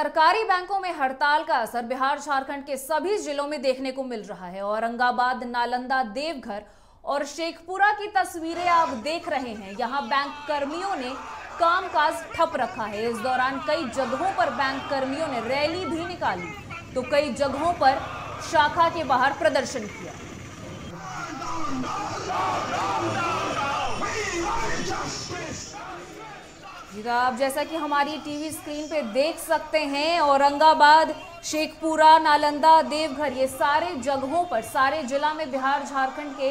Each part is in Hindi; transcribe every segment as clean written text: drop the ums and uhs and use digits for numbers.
सरकारी बैंकों में हड़ताल का असर बिहार झारखंड के सभी जिलों में देखने को मिल रहा है। औरंगाबाद, नालंदा, देवघर और शेखपुरा की तस्वीरें आप देख रहे हैं। यहां बैंक कर्मियों ने कामकाज ठप रखा है। इस दौरान कई जगहों पर बैंक कर्मियों ने रैली भी निकाली तो कई जगहों पर शाखा के बाहर प्रदर्शन किया। तो आप जैसा कि हमारी टीवी स्क्रीन पे देख सकते हैं, औरंगाबाद, शेखपुरा, नालंदा, देवघर, ये सारे जगहों पर, सारे जिला में बिहार झारखंड के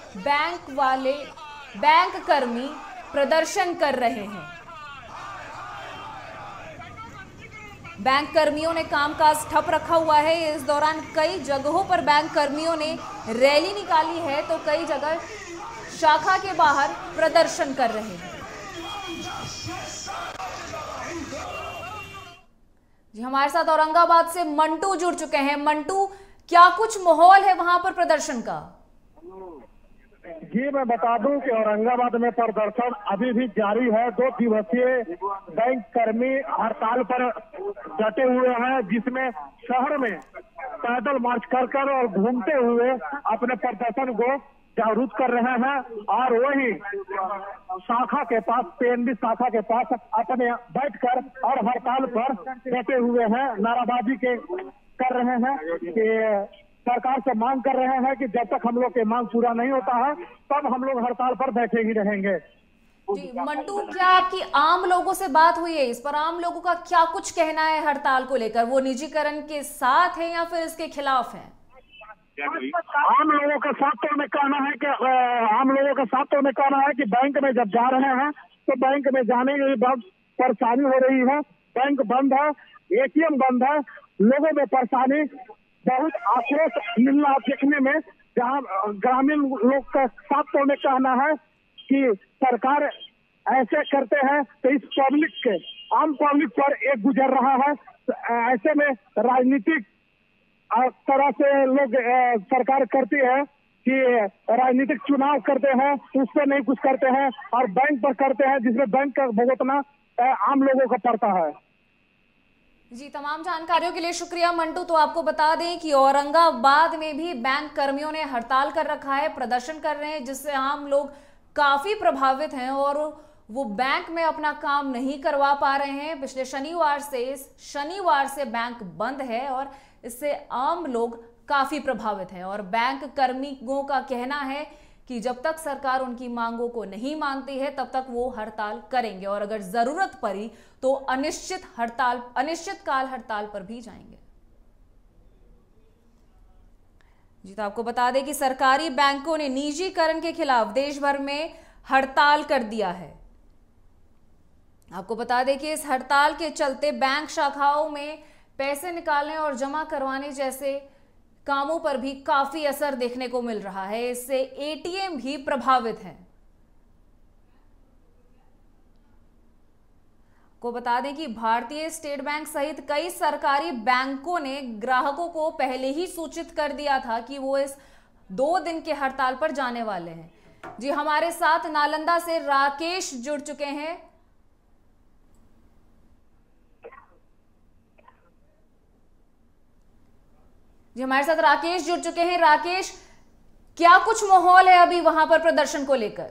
बैंक कर्मी प्रदर्शन कर रहे हैं। बैंक कर्मियों ने कामकाज ठप रखा हुआ है। इस दौरान कई जगहों पर बैंक कर्मियों ने रैली निकाली है तो कई जगह शाखा के बाहर प्रदर्शन कर रहे हैं। जी, हमारे साथ औरंगाबाद से मंटू जुड़ चुके हैं। मंटू, क्या कुछ माहौल है वहां पर प्रदर्शन का? जी, मैं बता दूं कि औरंगाबाद में प्रदर्शन अभी भी जारी है। 2 दिवसीय बैंक कर्मी हड़ताल पर डटे हुए हैं, जिसमें शहर में पैदल मार्च कर और घूमते हुए अपने प्रदर्शन को जागरूक कर रहे हैं। और वही शाखा के पास, पीएनबी शाखा के पास अपने बैठकर और हड़ताल पर डटे हुए हैं, नाराबाजी कर रहे हैं कि सरकार से मांग कर रहे हैं कि जब तक हम लोग की मांग पूरा नहीं होता है तब हम लोग हड़ताल पर बैठे ही रहेंगे। जी मंटू, क्या आपकी आम लोगों से बात हुई है इस पर? आम लोगों का क्या कुछ कहना है हड़ताल को लेकर? वो निजीकरण के साथ है या फिर इसके खिलाफ है? आम लोगों का साथ तो में कहना है कि बैंक में जब जा रहे हैं तो बैंक में जाने के लिए बहुत परेशानी हो रही है। बैंक बंद है, एटीएम बंद है, लोगों में परेशानी, बहुत आक्रोश मिल रहा देखने में। जहां ग्रामीण लोग का साथ तो में कहना है कि सरकार ऐसे करते हैं तो इस पब्लिक के, आम पब्लिक पर एक गुजर रहा है। ऐसे में राजनीतिक तरह से लोग सरकार करती है कि राजनीतिक चुनाव करते हैं, उस पर नहीं कुछ करते हैं और बैंक पर करते हैं, जिसमें बैंक का भुगतना आम लोगों का पड़ता है। जी, तमाम जानकारियों के लिए शुक्रिया मंटू। तो आपको बता दें कि औरंगाबाद में भी बैंक कर्मियों ने हड़ताल कर रखा है, प्रदर्शन कर रहे हैं, जिससे आम लोग काफी प्रभावित हैं और वो बैंक में अपना काम नहीं करवा पा रहे हैं। पिछले शनिवार से बैंक बंद है और इससे आम लोग काफी प्रभावित हैं और बैंक कर्मियों का कहना है कि जब तक सरकार उनकी मांगों को नहीं मानती है तब तक वो हड़ताल करेंगे और अगर जरूरत पड़ी तो अनिश्चितकाल हड़ताल पर भी जाएंगे। जी, तो आपको बता दें कि सरकारी बैंकों ने निजीकरण के खिलाफ देश भर में हड़ताल कर दिया है। आपको बता दें कि इस हड़ताल के चलते बैंक शाखाओं में पैसे निकालने और जमा करवाने जैसे कामों पर भी काफी असर देखने को मिल रहा है। इससे एटीएम भी प्रभावित हैं। को बता दें कि भारतीय स्टेट बैंक सहित कई सरकारी बैंकों ने ग्राहकों को पहले ही सूचित कर दिया था कि वो इस 2 दिन के हड़ताल पर जाने वाले हैं। जी, हमारे साथ नालंदा से राकेश जुड़ चुके हैं। जी, हमारे साथ राकेश जुड़ चुके हैं। राकेश, क्या कुछ माहौल है अभी वहां पर प्रदर्शन को लेकर?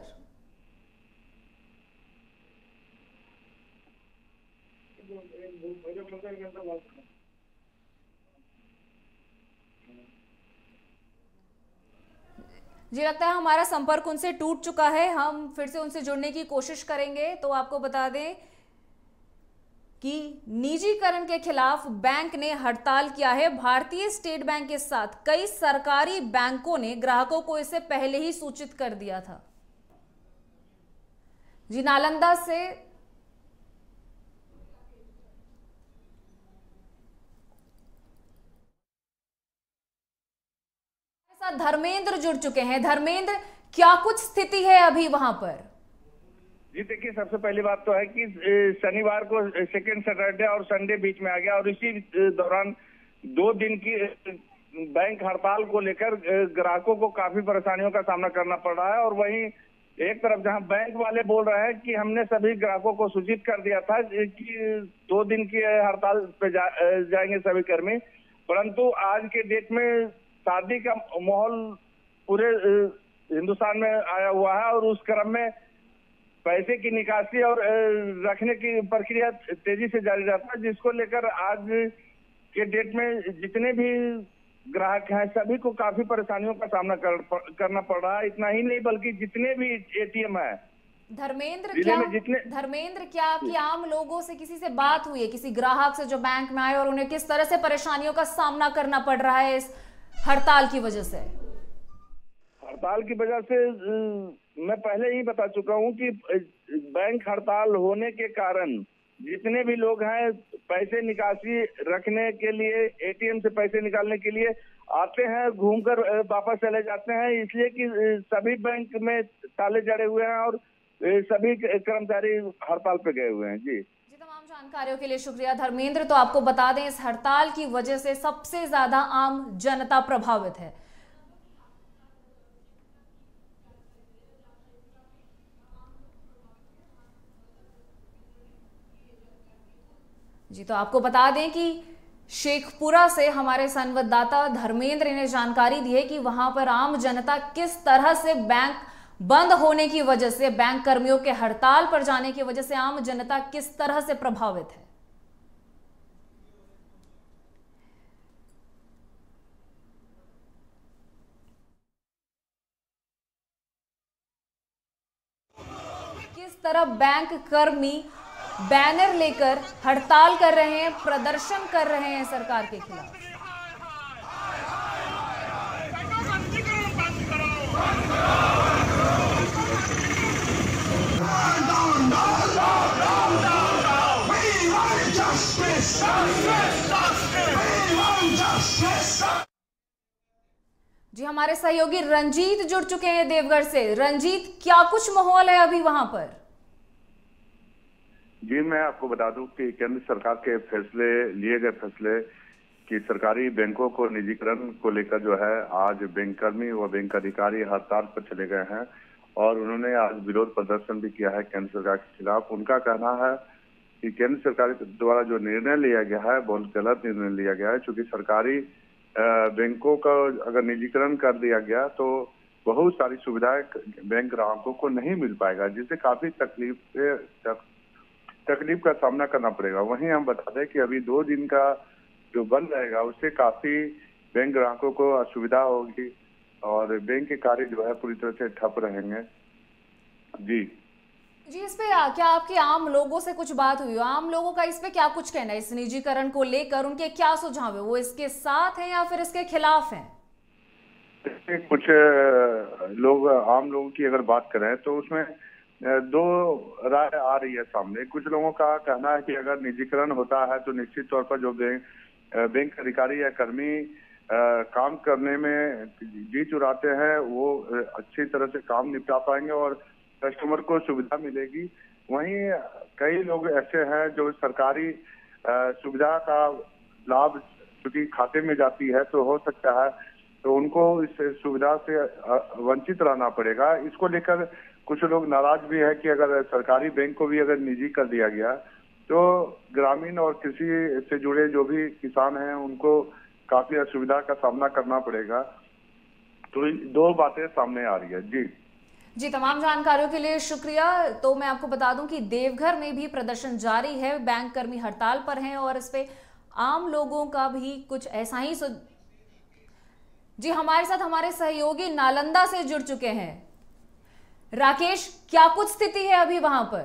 जी, लगता है हमारा संपर्क उनसे टूट चुका है। हम फिर से उनसे जुड़ने की कोशिश करेंगे। तो आपको बता दें कि निजीकरण के खिलाफ बैंक ने हड़ताल किया है। भारतीय स्टेट बैंक के साथ कई सरकारी बैंकों ने ग्राहकों को इससे पहले ही सूचित कर दिया था। जी, नालंदा से साथ धर्मेंद्र जुड़ चुके हैं। धर्मेंद्र, क्या कुछ स्थिति है अभी वहां पर? जी देखिए, सबसे पहली बात तो है कि शनिवार को सेकेंड सैटरडे और संडे बीच में आ गया और इसी दौरान 2 दिन की बैंक हड़ताल को लेकर ग्राहकों को काफी परेशानियों का सामना करना पड़ रहा है। और वहीं एक तरफ जहां बैंक वाले बोल रहे हैं कि हमने सभी ग्राहकों को सूचित कर दिया था कि 2 दिन की हड़ताल पे जाएंगे सभी कर्मी, परंतु आज के डेट में शादी का माहौल पूरे हिंदुस्तान में आया हुआ है और उस क्रम में पैसे की निकासी और रखने की प्रक्रिया तेजी से जारी रहता है, जिसको लेकर आज के डेट में जितने भी ग्राहक हैं सभी को काफी परेशानियों का सामना करना पड़ रहा है। इतना ही नहीं बल्कि जितने भी एटीएम है धर्मेंद्र, क्या आपकी आम लोगों से किसी से बात हुई है, किसी ग्राहक से जो बैंक में आए और उन्हें किस तरह से परेशानियों का सामना करना पड़ रहा है इस हड़ताल की वजह से? हड़ताल की वजह से मैं पहले ही बता चुका हूं कि बैंक हड़ताल होने के कारण जितने भी लोग हैं पैसे निकासी रखने के लिए, एटीएम से पैसे निकालने के लिए आते हैं, घूमकर वापस चले जाते हैं, इसलिए कि सभी बैंक में ताले जड़े हुए हैं और सभी कर्मचारी हड़ताल पे गए हुए हैं। जी तमाम जानकारियों के लिए शुक्रिया धर्मेंद्र। तो आपको बता दें इस हड़ताल की वजह से सबसे ज्यादा आम जनता प्रभावित है। जी तो आपको बता दें कि शेखपुरा से हमारे संवाददाता धर्मेंद्र ने जानकारी दी है कि वहां पर आम जनता किस तरह से बैंक बंद होने की वजह से, बैंक कर्मियों के हड़ताल पर जाने की वजह से आम जनता किस तरह से प्रभावित है। किस तरह बैंक कर्मी बैनर लेकर हड़ताल कर रहे हैं, प्रदर्शन कर रहे हैं सरकार के खिलाफ। जी हमारे सहयोगी रंजीत जुड़ चुके हैं देवघर से। रंजीत, क्या कुछ माहौल है अभी वहां पर? जी मैं आपको बता दूं कि केंद्र सरकार के लिए गए फैसले कि सरकारी बैंकों को निजीकरण को लेकर जो है आज बैंककर्मी व बैंक अधिकारी हड़ताल पर चले गए हैं और उन्होंने आज विरोध प्रदर्शन भी किया है केंद्र सरकार के खिलाफ। उनका कहना है कि केंद्र सरकार द्वारा जो निर्णय लिया गया है बहुत गलत निर्णय लिया गया है, क्योंकि सरकारी बैंकों का अगर निजीकरण कर दिया गया तो बहुत सारी सुविधाएं बैंक ग्राहकों को नहीं मिल पाएगा, जिससे काफी तकलीफ का सामना करना पड़ेगा। वहीं हम बता दें कि अभी 2 दिन का जो बंद रहेगा उससे काफी बैंक ग्राहकों को असुविधा होगी और बैंक के कार्य जो है पूरी तरह से ठप रहेंगे। जी इस पे क्या आपकी आम लोगों से कुछ बात हुई? आम लोगों का इस पे क्या कुछ कहना है, इस निजीकरण को लेकर उनके क्या सुझाव है? वो इसके साथ हैं या फिर इसके खिलाफ हैं? कुछ लोग, आम लोगों की अगर बात करें तो उसमें 2 राय आ रही है सामने। कुछ लोगों का कहना है कि अगर निजीकरण होता है तो निश्चित तौर पर जो बैंक अधिकारी या कर्मी काम करने में जी चुराते हैं वो अच्छी तरह से काम निपटा पाएंगे और कस्टमर को सुविधा मिलेगी। वहीं कई लोग ऐसे हैं जो सरकारी सुविधा का लाभ चूंकि खाते में जाती है तो हो सकता है तो उनको इस सुविधा से वंचित रहना पड़ेगा। इसको लेकर कुछ लोग नाराज भी है कि अगर सरकारी बैंक को भी अगर निजी कर दिया गया तो ग्रामीण और कृषि से जुड़े जो भी किसान हैं उनको काफी असुविधा का सामना करना पड़ेगा। तो 2 बातें सामने आ रही है। जी तमाम जानकारियों के लिए शुक्रिया। तो मैं आपको बता दूं कि देवघर में भी प्रदर्शन जारी है, बैंक कर्मी हड़ताल पर हैं और इस पे आम लोगों का भी कुछ ऐसा ही जी हमारे साथ हमारे सहयोगी नालंदा से जुड़ चुके हैं। राकेश, क्या कुछ स्थिति है अभी वहां पर?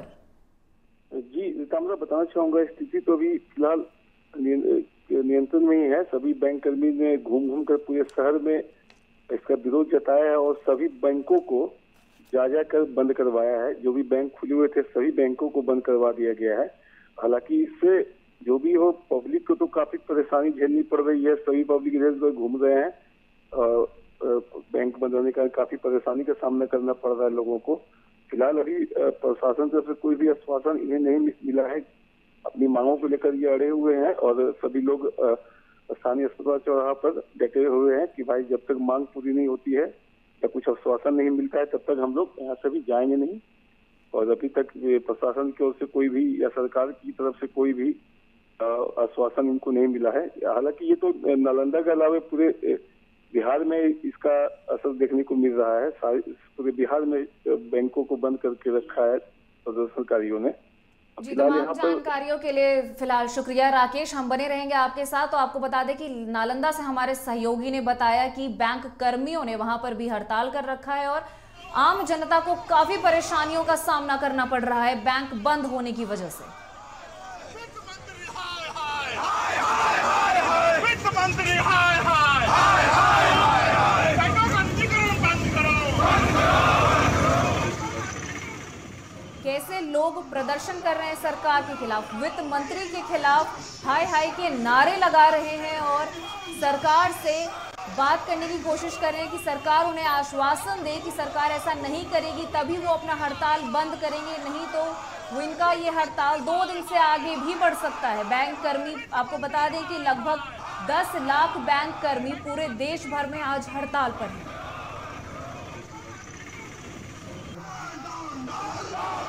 जी मैं बताना चाहूंगा, स्थिति तो अभी फिलहाल नियंत्रण में ही है। सभी बैंक कर्मी ने घूम कर पूरे शहर में इसका विरोध जताया है और सभी बैंकों को जा कर बंद करवाया है। जो भी बैंक खुले हुए थे सभी बैंकों को बंद करवा दिया गया है। हालांकि इससे जो भी हो पब्लिक को तो काफी परेशानी झेलनी पड़ रही है। सभी पब्लिक इधर उधर घूम रहे हैं, बैंक बंद होने का काफी परेशानी का सामना करना पड़ रहा है लोगों को। फिलहाल अभी प्रशासन तरफ से कोई भी आश्वासन इन्हें नहीं मिला है। अपनी मांगों को लेकर ये अड़े हुए हैं और सभी लोग स्थानीय अस्पताल चौराहा पर डटे हुए हैं कि भाई जब तक मांग पूरी नहीं होती है या कुछ आश्वासन नहीं मिलता है तब तक हम लोग यहाँ से भी जाएंगे नहीं। और अभी तक प्रशासन की ओर से कोई भी या सरकार की तरफ से कोई भी आश्वासन इनको नहीं मिला है। हालांकि ये तो नालंदा के अलावा पूरे बिहार में इसका असर देखने को मिल रहा है। पूरे बिहार में बैंकों को बंद करके रखा है प्रदर्शनकारियों ने। जी, तमाम जानकारियों के लिए फिलहाल शुक्रिया राकेश, हम बने रहेंगे आपके साथ। तो आपको बता दें कि नालंदा से हमारे सहयोगी ने बताया कि बैंक कर्मियों ने वहां पर भी हड़ताल कर रखा है और आम जनता को काफी परेशानियों का सामना करना पड़ रहा है बैंक बंद होने की वजह से। कैसे लोग प्रदर्शन कर रहे हैं सरकार के खिलाफ, वित्त मंत्री के खिलाफ हाय हाय के नारे लगा रहे हैं और सरकार से बात करने की कोशिश कर रहे हैं कि सरकार उन्हें आश्वासन दे कि सरकार ऐसा नहीं करेगी तभी वो अपना हड़ताल बंद करेंगे, नहीं तो वो इनका ये हड़ताल 2 दिन से आगे भी बढ़ सकता है। बैंक कर्मी, आपको बता दें कि लगभग 10 लाख बैंक कर्मी पूरे देश भर में आज हड़ताल पर हैं।